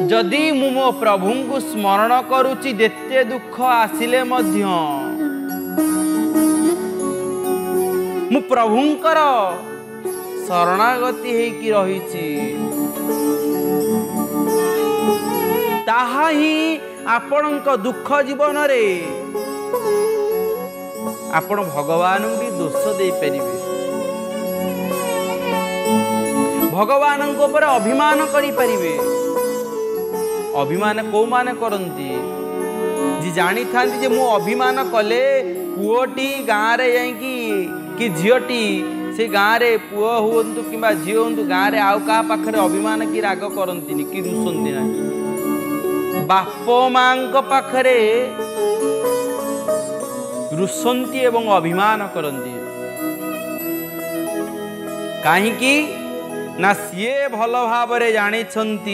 जदि मु मो प्रभु को स्मरण करुची जेते दुख आसिले मध्य मु प्रभुंकर शरणागति हेकी रहिची ताहा ही आपणक दुख जीवन रे आपण भगवान भी दोष दे परिबे भगवान ऊपर अभिमान करि परिबे अभिमान को माने करंती जी जानी थांती जे मु अभिमान कले पुओटी गाँ रे जाइकी कि झीटी से गाँ रे पुओ हुंतु किंबा झी हुंतु गाँ रे आउ का पाखरे अभिमान की राग करंती कि रुसंती ना बाप मां पाखरे रुसंती एवं अभिमान करंती काहींकी ना सीए भल भाव जानी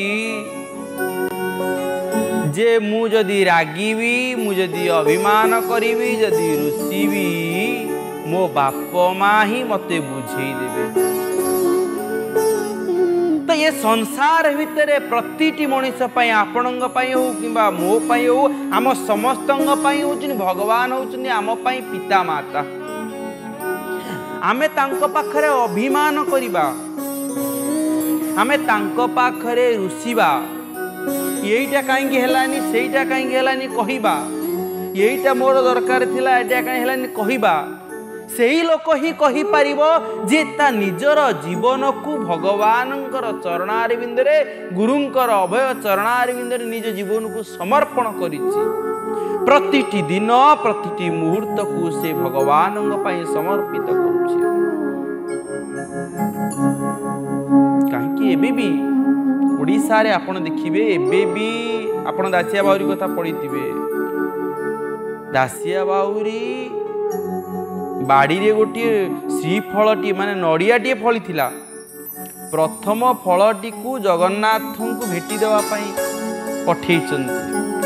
जे मु जदि रागिबी मु जदि अभिमान करिबी जदि रुसीबी मो बाप माँ ही मते बुझेई देबे। तो ये संसार भितर प्रतिटी मनुष्य पई आपणंग पई हो किंबा मो पई हो आम समस्तंग पई होचनि भगवान होचनि आम पई पिता माता आमे तांको पाखरे अभिमान करिबा आमे तांको पाखरे रुसीबा यहीटा कहीं हेलानी सेईटा कहीं हेलानी कहबा यहीटा मोर दरकार थिला एटा कहीं हेलानी कहबा सेही लोक ही कहि परिबो जे ता निजर जीवन को भगवानंकर चरणारविंद रे गुरुंकर अभय चरणारविंद रे निज जीवन को समर्पण करिछि प्रतिटी दिन प्रतिटी मुहूर्त को से भगवानंग पई समर्पित करुछि काहे एबे भी ओडिशा रे आपण देखिबे एबे भी आपण दासिया बाउरी कथा पढिथिबे दासिया बाउरी बाड़ी रे गोटे श्रीफलटी माने नड़ियाटी फली थिला प्रथम फलटी को जगन्नाथ को भेटी देवा पई पठेइचंती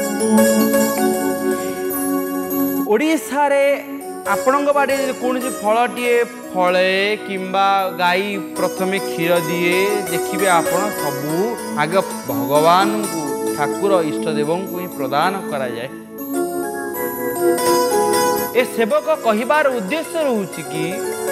ओडिशा रे आपणक बाड़ी कौन फलटी फले किंबा गाई प्रथमे क्षीर दिए देखिए आपण सबू आगे भगवान को ठाकुर इष्टदेव को ही प्रदान करा जाए ए सेवक कहिबार उद्देश्य रहूची कि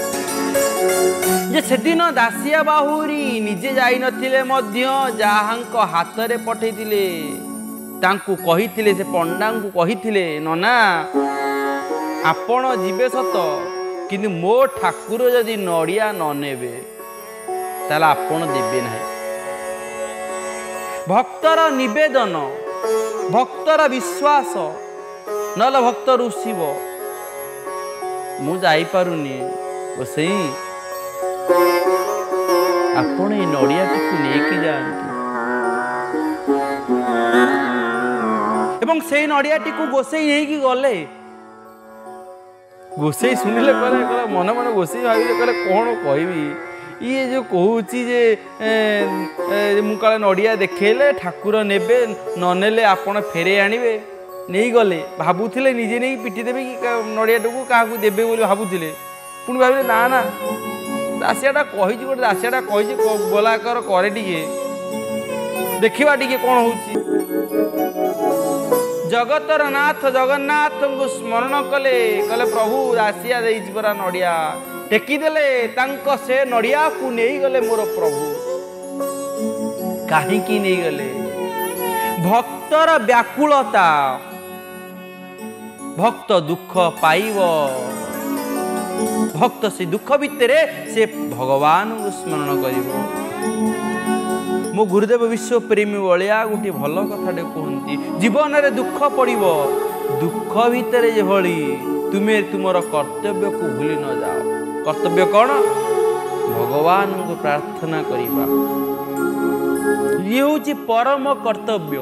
जे सेदिन दासिया बाहुरी निजे जाई नथिले मध्य जाहांक हाथ रे पठेइतिले तांकू कहितिले से पंडा को कहितिले नना आपण जीवे सत किंतु मो ठाकुर जदि नड़िया न नेबे ताला आपण देबे नाही भक्तर निवेदन भक्तर विश्वास नल भक्त रुसिब मु जाई पारुनी ओसई आपण ए नड़िया को लेके जांतु एवं से नड़िया को गोसई नेकी गले गोसई सुनिले कहले मन मन गोसई भाविले कहले कौन कहबी ये जो कहूँ जे मुझे नड़िया देखेले ठाकुर नेबे ननेले आपण फेरे आनिबे नहीं गले भावुले निजे नहीं पिटी देवे कि नड़ियाटा को क्या देवे बोली भावुले पुणी भाविले ना ना दासियाटा कही गोटे दासियाटा कही गलाकर करे टिके देखा टिके कौन हो जगतर नाथ जगन्नाथ को स्मरण कले कले प्रभु दासिया देइछि परा नड़िया टेकीदेले तांको से नड़िया को नहीं गले मोर प्रभु काहींकी नहीं गले भक्तर व्याकुलता भक्त दुख पाइब भक्त से दुख भितर से भगवान को स्मरण करिवो मो गुरुदेव विश्व प्रेमी बलिया गोटे भल कथाटे कहती जीवन में दुख पड़ो दुख भितर जे भली तुमे तुमर कर्तव्य को भूली न जाओ कर्तव्य कौन भगवान को प्रार्थना करिबा ये हूँ परम कर्तव्य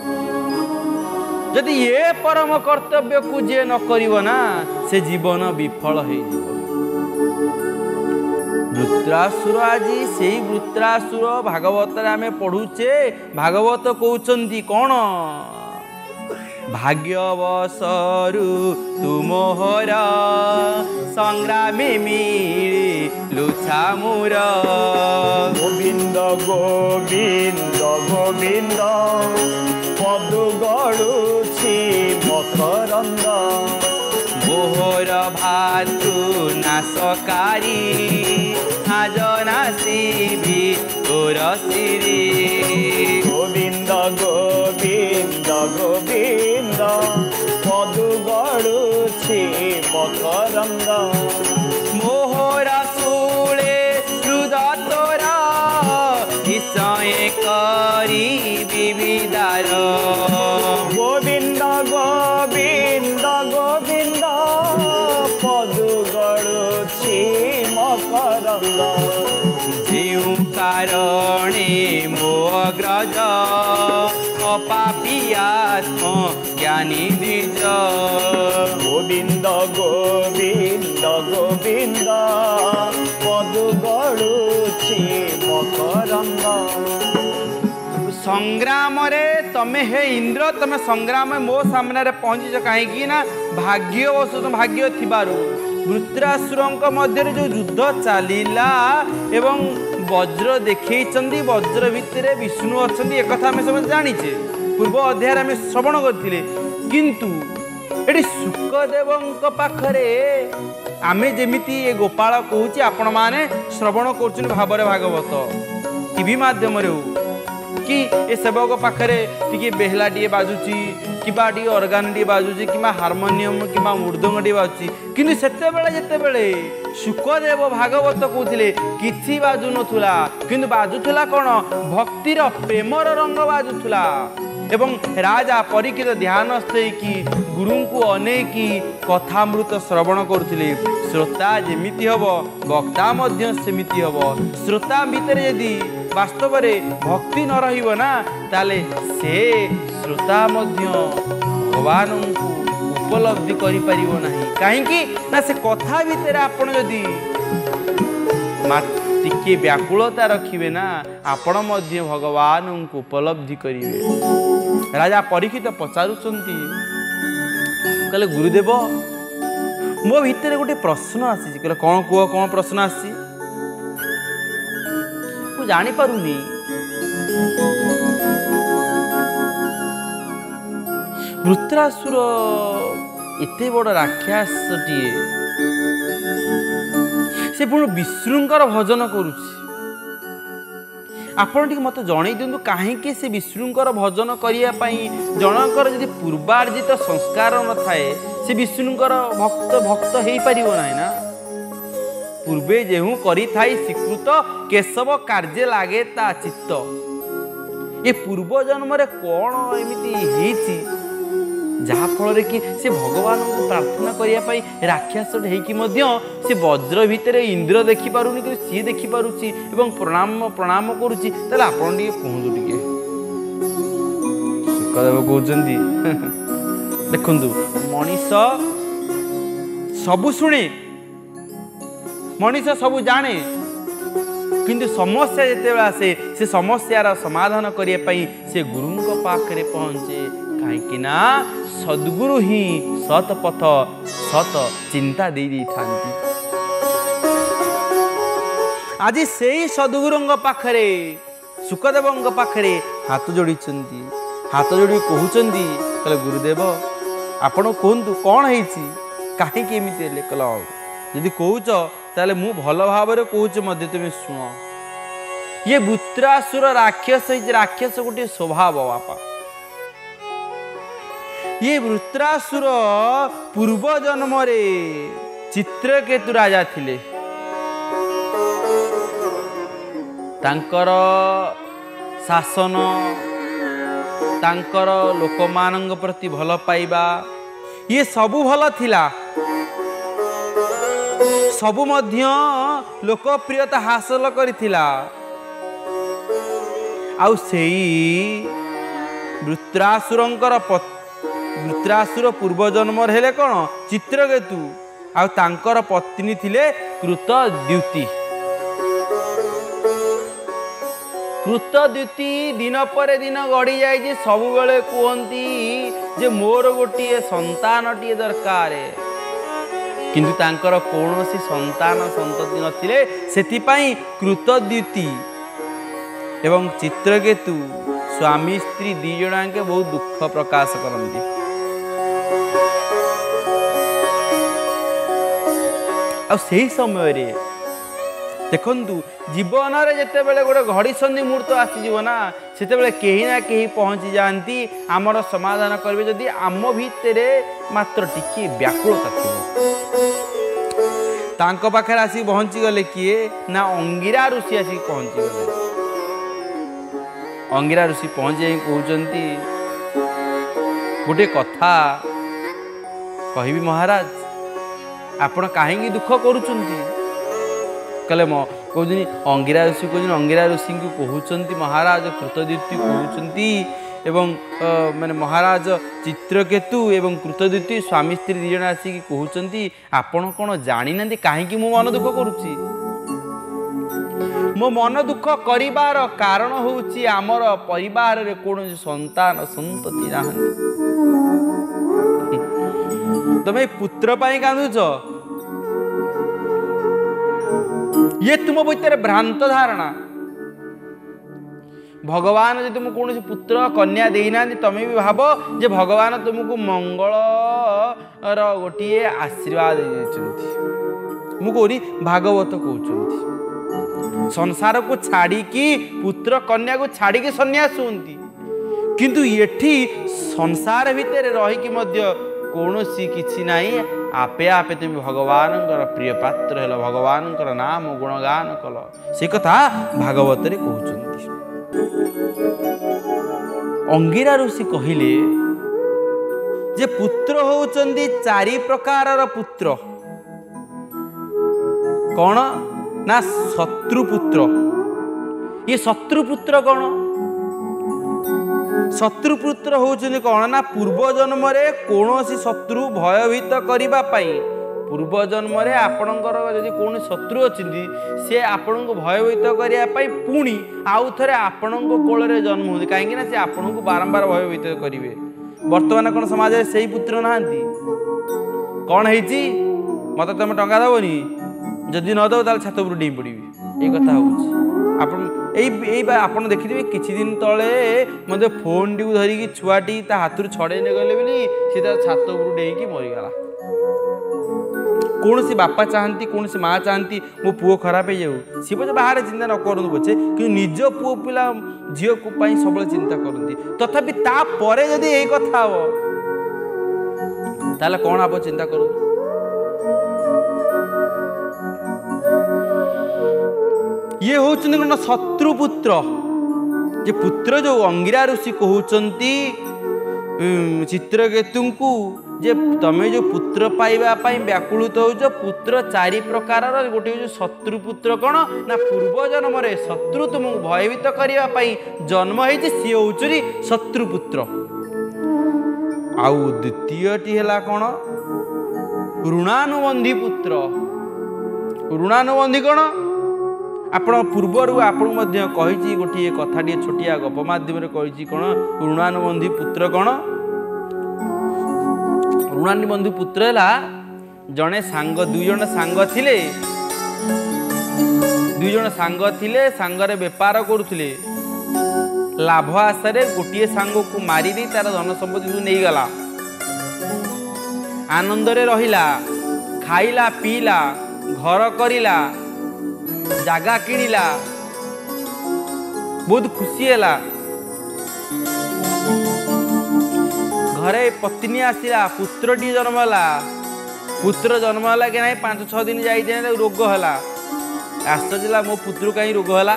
जदि ये परम कर्तव्य को जे न करिवो ना से जीवन विफल हो वृत्रासुर आज से वृत्रासुर भागवत आम पढ़ुचे भागवत कहते कौन भाग्यवशरु तुमोहर संग्रामे मिलु छामुर गोविंद गोविंद गोविंद पदु गड़ुछि मकरंद मोहर भातृ नाशकारी आजना शिवी तोर श्री गोविंद गोविंद गोविंद पदु गड़ुछि मकरंद मोहर शूले हृद तोरा विषय करी विविदार गोविंद गोविंद गोविंद पदु गड़ुछि मकरंद जेउ कारणे मो अग्रज अपापियात्म ज्ञानी द्विज गोविंद गोविंद गोविंद पदु गड़ुछि मकरंद संग्राम रे तमे हे इंद्र तमे संग्राम में मो सामने रे पहुंची कहीं ना भाग्यवश भाग्य थिबारु वृत्रासुरंक मध्य जो युद्ध चलिला एवं वज्र देखैचंदी वज्र भितरे विष्णु अछंदी एक कथा हमें सब जानिछे पूर्व अध्याय हमें श्रवण करथिले किंतु एटी सुखदेवंक पाखरे आमे जेमिति ए गोपाल कहूची आपण माने श्रवण करछन भाबरे भागवत टीवी माध्यम रे कि ए सेवक पाखरे टिके बेहला टिए बाजुची किबा टिके ऑर्गन टिए बाजुची किबा हार्मोनियम किबा मृदंग टिए बाजुची किंतु सेते बेले जेते बेले सुखदेव भागवत कहूतिले किछि बाजु नथुला किंतु बाजुथुला कोन भक्तिर प्रेमर रंग बाजुथुला एवं राजा परीक्षित ध्यानस्थ की गुरु को अनेकी कथामृत श्रवण करुथिले श्रोता जेमिति हबो वक्ता मध्य सेमिति हबो श्रोता भितर यदि वास्तव में भक्ति न रहिबो ना ताले से श्रोता मध्य भगवान को उपलब्धि करि परिबो नाही काहेकि ना से कथा भितर आपण यदि टिके व्याकुलता रखिबे ना आपण मध्य भगवान को उपलब्धि करिवे राजा परीक्षित पचारुचंती कहले गुरुदेव मो भितर गोटे प्रश्न आसी कहले कौन कुह कौन प्रश्न आसी मु जानी पारुनी वृत्रासुर एते बड़ राक्षसटीए से पुणी विष्णुंकर भजन करुछि आपण टी मत जणई दिंतु कहीं से विष्णुंकर भजन करने जनकर यदि पूर्वार्जित संस्कार न थाए से विष्णुंकर भक्त भक्त हो पार ना पूर्वे जेहू करी थाई स्वीकृत केशव कार्य लागे ता चित्त ये पूर्व जन्म रे कौन एमती जहा फल कि से भगवान को प्रार्थना करने राक्षस से वज्र भितर इंद्र देखी पारुनी कि सी देखी पारुची एवं प्रणाम प्रणाम करुची ताले आपण टिके कहूँ टिके सुखदेव कहउचंदी देखंतु मनीष सबु शुणे मनीष सबु जाने किंतु समस्या जिते आसे से समस्यार समाधान करने से गुरु पाखरे पहुँचे कहीं सद्गुरु ही सत पथ सत चिंता दे था आज से सद्गुरु पाखरे सुखदेव पाखरे हाथ जोड़ी हाथ जोड़ी कहते कहले गुरुदेव आपण कहतु कौन है कहीं कहल यदि कहूच ताले मु भल भाव कहूँ तुम शुण ये वृत्रासुर राक्षस राक्षस गोटे स्वभाव बापा ये वृत्रासुर पूर्व जन्म रे चित्रकेतु राजा थिले तांकर शासन तांकर लोकमानंग प्रति भल पाइबा ये सबु भल थिला सबु मध्य लोकप्रियता हासिल करिथिला आउ सेई वृत्रासुरंकर वृत्रासुर पूर्व जन्म हेले कौन चित्रकेतु आउ तांकर पत्नी थिले कृतद्युति कृतद्युति दिन पर दिन गड़ी जाए सब बेले कहती जे मोर गोटे संतानटीए दरकार किंतु तांकर कौनसी संतान संतति नथिले सेथिपाई कृतद्युति एवं चित्रकेतु स्वामी स्त्री दी जणाके बहुत दुख प्रकाश करती। आ सही समय रे देखंतु जीवन रे जते बेले गोटे घड़ी संधि मुहूर्त आसीजिव ना सेते बेले केही ना केही पहुंची जाती आमर समाधान करेंगे जदि आम भितरे मात्र टिके व्याकुलता थिबो। तांको पाखरे आसी पहुंची गले किए ना अंगिरा ऋषि आसी पहुंची गले। अंगिरा ऋषि पहुंच जाई कहउचंती गोटे कथा कहबी महाराज आपण काहेंगी दुख करूचंती कहले मो कहउनी अंगिरा ऋषि कहउनी अंगिरा ऋषि को कहउचंती महाराज कृतद्युति कहउचंती एवं माने महाराज चित्रकेतु एवं कृतद्युति स्वामी स्त्री दी जण आसी कहउचंती आपण कोन जानि नंदी काहेंगी मो मन दुख करूची मो मन दुख करिबार कारण होउची आमर परिवार रे कोन संतान संतति नाहंती तमे पुत्र पाई कांदुच ये तुम भीतर भ्रांत धारणा भगवान जो तुमको कौन पुत्र कन्या देना तमें भी भाव जे भगवान तुमको मंगल गोटे आशीर्वाद मुझे भागवत कहते संसार को छाड़ी पुत्र कन्या को छाड़ी सन्यास होती किंतु एठी संसार भितर रहीकि कौन सी किसी नहीं आपे आपे तुम भगवान प्रिय पात्र हेल भगवान नाम गुणगान कल से कथा भागवत रे कहउचंती। अंगिरा ऋषि कहिले जे पुत्र होउचंती चारि प्रकारर पुत्र कौन ना शत्रुपुत्र। ये शत्रुपुत्र कौन शत्रुपुत्र होउचंती कौन ना पूर्व जन्म रे कौनसी शत्रु भयभीत करिबा पाई पूर्व जन्म रे आपणकर यदि कौन शत्रु अछिंती से आपण को भयभीत करिया पाई पुणी आउ थरे आपण को कोल रे जन्म होती काहेकि ना से आपण को बारंबार भयभीत करिवे। वर्तमान कोन समाज रे सेही पुत्र नाहंती कौन हेची मते तमे टंका दबनी जदि न दो ताल छात उपर डेई पड़िबी ए कथा होउची। आपन देखिथे किछि दिन तले मते फोन टी धरिकी छुआटी ता हाथुर छड़े ने गले बोली सी ता छात उपर डेईकी मरिगला। कौन सी बापा चाहती कौन सी माँ चाहती मो पुओ खराब हो जाऊ सी पचे बाहर चिंता न करूँ पछे कि निज पुओ पिला झील को सब चिंता करती तथापि तापर जदि यही कथा हो ताले कौन आप चिंता करूँ। ये होचंती कौन शत्रुपुत्र जे पुत्र जो अंगिरा ऋषि कहउचंती चित्रकेतु को जे तमे जो पुत्र पाइबा पाई व्याकुलित हो पुत्र चारि प्रकार गोटे जो शत्रुपुत्र कौन ना पूर्व जन्म रे शत्रु तुमको भयभीत करने पाई जन्म होती सी हूँ शत्रुपुत्र। आउ द्वितीयटी है कौन ऋणानुबंधी पुत्र। ऋणानुबंधी कौन आपण पूर्वर आपण कही गोटे कथाटे छोटिया गप मध्यम कही कौन ऋणानुबंधी पुत्र कौन ऋणानुबंधी पुत्र है जड़े सांग दुई जन सांग थिले सांगरे बेपार करुले लाभ आशारे गोटे सांग को मारी तार धन संपत्ति नहीं गला आनंदरे रहिला खाइला पीला घर करिला जागा किणिला बहुत खुशी है घरे पत्नी आसला पुत्रटी जन्मला पुत्र जन्मला कि नहीं 5-6 दिन जाइए रोग है आश्चर्य मो पुत्र कहीं रोग है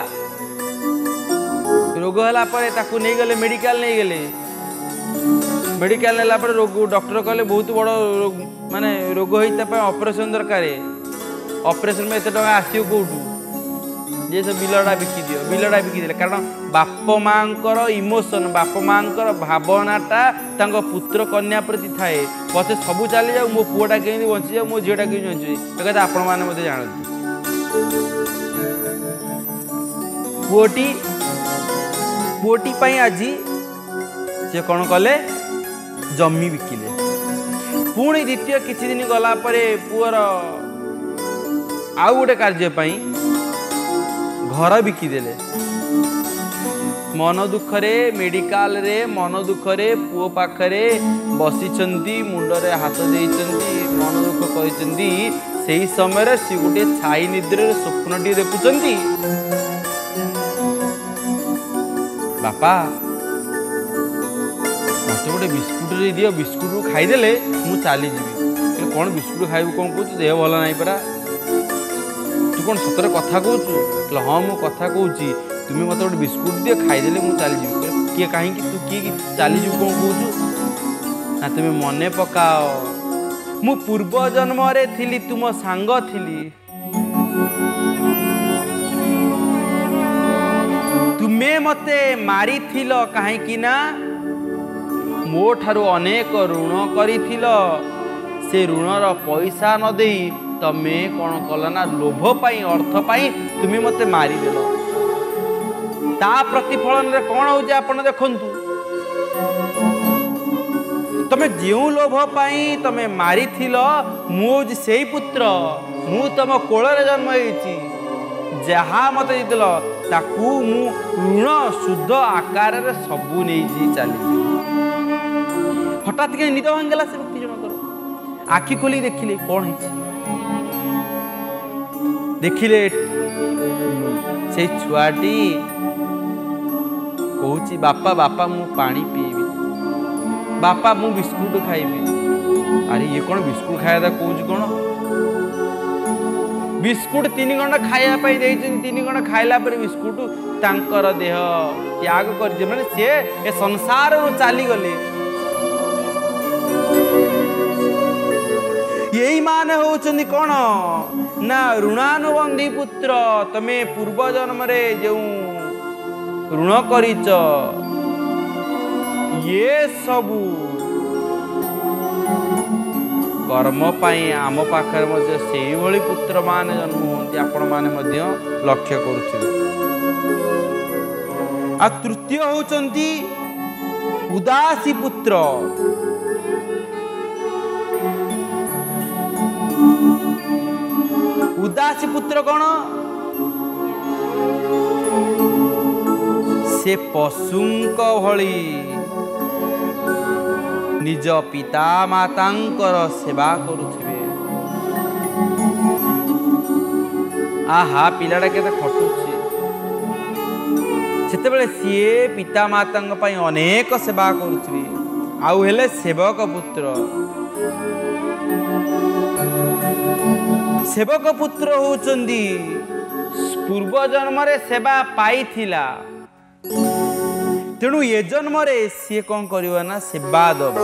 नहीं गले मेडिकल नहीं गले मेडिकल नेला रोग डॉक्टर कहले बहुत बड़ माने रोग होता ऑपरेशन दरकार ऑपरेशन में एत टका आसो कौटू जे सब बिलटा बिकिदे कारण बाप माँ इमोशन बाप माँ भावनाटा पुत्र कन्या प्रति थाए पचे सब चली जाऊ मो पुआटा कमी बची जाऊ मो झीटा कमी बची एक आपण मैंने जानती पुओटी पुओटी पाई आज से कौन कले जमी बिकिले पुणी द्वितीय किछि दिन गला परे पुअर आउ गोटे कार्य घर बिकिदेले मन दुखरे मेडिकल रे मन दुखरे पुओ पाखरे बसिचंती मुंडरे हाथ देइचंती मन दुख करिचंती सेही समय से गोटे छाई निद्रे स्वप्नटी देखुचंती बापा मत गोटे बिस्कुट दियो बिस्कुट खाईदेले मु चली जी कौन बिस्कुट खाइबू कौन कहूँ देह भल ना परा तू कौन सतरे कथा कहूँ हाँ मु कथा कहूँ तुम्हें मत गोटे बिस्कुट दियो खाईदेले मु चली जी किए कहीं तू किए चली जी कौन कहूँ ना तुम्हें मने पकाओ मु पूर्व जन्म रे थिली तुम सांग थिली तुम्हें मते मारी थिलो कहीं कि ना मो ठारू अनेक ऋण करिथिल से ऋणर पैसा न देई तमे कौन कल ना लोभ पाई अर्थ पाई तुम्हें मते मारी देल ता प्रतिफलन रे कौन हो आपण देखंतु तमे जो लोभ पाई तमे मारी थिल मु सेई पुत्र मु तम कोल रे जन्म होईची जहा मत दिल ताकू मु ऋण शुद्ध आकार रे सबू नहीं चली हठात के निद भांगला से व्यक्ति जनकर आखि खोली देखिले कौन है देखिले से छुआटी कहूची बापा बापा मु पानी पीबी बापा मु बिस्कुट खाइबी अरे ये कौन बिस्कुट खाया कहूँ कौन बिस्कुट 3 घंटा खाया 3 घंटा खाइला पर बिस्कुट तांकर देह त्याग कर माने से ए संसार चली गले यही माने होचंदी कौन ना ऋणानुबंधी पुत्र तमे पूर्व जन्म रे जो ऋण करिच ये सबू कर्म पाई आम पाखरे मध्य सेही भली पुत्र माने जन्म होती आपण माने मध्य लक्ष्य करुथिबे आ तृतीय होचंती उदासी पुत्र उदासी पुत्र कौन से पशुंक भली निज पिता मातांकर सेवा करुथिबे आहा पिलाटा केते खटुछि सेते बेले सीए पिता मातांक पई अनेक सेवा करुथिबे आउ हेले सेवक पुत्र सेवक पुत्र होचंदी पूर्व जन्म रे सेवा पाई थिला तेणु ये जन्म रे सी कौन करिवा ना सेवा दब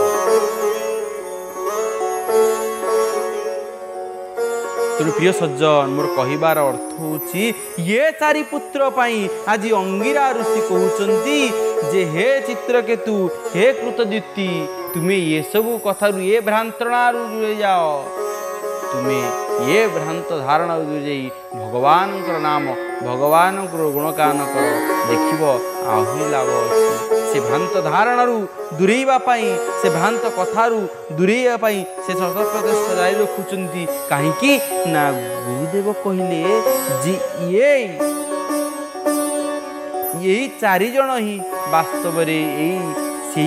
तेणु प्रिय सज्जन मोर कहिबार अर्थ होची ये चारि पुत्र पाई आज अंगिरा ऋषि कहउचंती जे हे चित्रकेतु हे कृतद्युति तुम्हें ये सब कथारु ये भ्रांतरणा जाओ तुम्हें ये भ्रांत धारणा जाई भगवान नाम भगवान गुणगान कर देखिब आहरी लाभ अच्छी से भ्रांत धारणु दूरेवा से भ्रांत कथारू दूरेवा से सतत प्रचेष्टा जारी रखुंट कहीं ना गुरुदेव कहले जे यही चारिजण ही वास्तव यही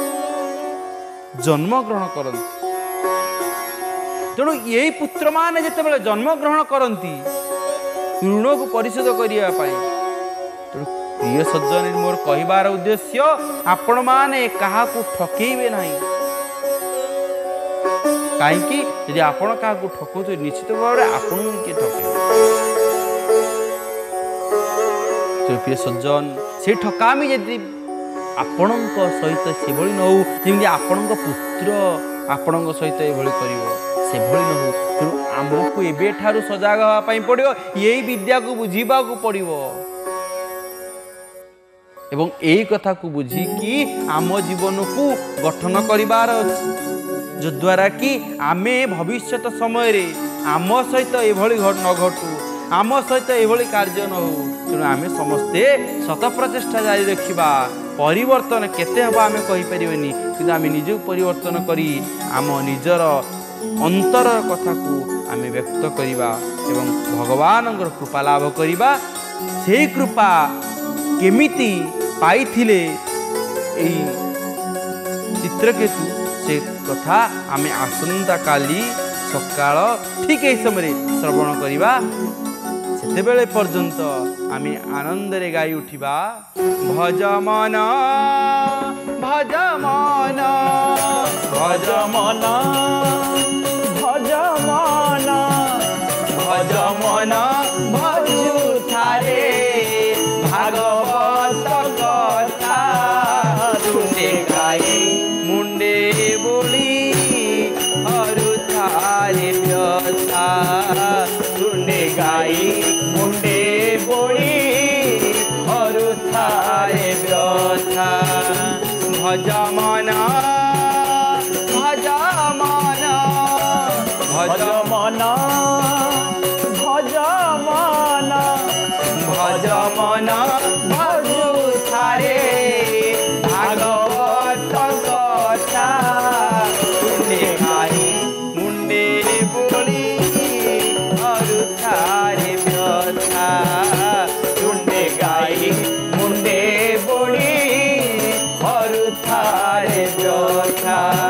जन्म ग्रहण करती तेणु यही पुत्र माने जिते जन्म ग्रहण करती ऋण को परिशोध करने तेणु प्रिय सज्जन मोर कहिबार उद्देश्य आपण माने कहा ठकेबे नहीं कहीं यदि आपण क्या ठकु निश्चित भाव में आपन किए ठके तो प्रिय सज्जन से ठकामी यदि आपण सहित से न हो जमी आपण पुत्र आपण सहित ये कर से भली न हो तेणु आमको एबेठारु सजग होगापाई पड़ो यही विद्या को बुझा पड़ो एवं यही कथा को बुझिकी आम जीवन को गठन करिवार अछि जो द्वारा कि आमे भविष्यत समय रे आम सहित एभली न घटू आम सहित एभली कार्य न हो तेणु आम समस्ते शत प्रचेष्टा जारी रखा परिवर्तन केते हम आम कहीपरिनी कि आम निज परिवर्तन करी आम निजर अंतर कथा को आम व्यक्त करवा एवं भगवान कृपा लाभ करवा से कृपा केमिति पाइथिले एई चित्रकेतु से कथा आम आसंता काली सकाळ ठीक यही समय श्रवण करवा सेतेबेले पर्यंत आम आनंद रे गाई उठिबा भज मन भज मन भज मन भज मन भज मन भजु थारे भागवत कथा तुने गाई मुंडे बोली अरु थारे व्यथा तुने गाई मुंडे बोली अरु थारे व्यथा भज मन भज मन भज मन भज मन भज मन भजु थारे भागवत कथा तुने गाई मुंडे बोली अरु थारे व्यथा तुने गाई मुंडे बोली अरु थारे व्यथा।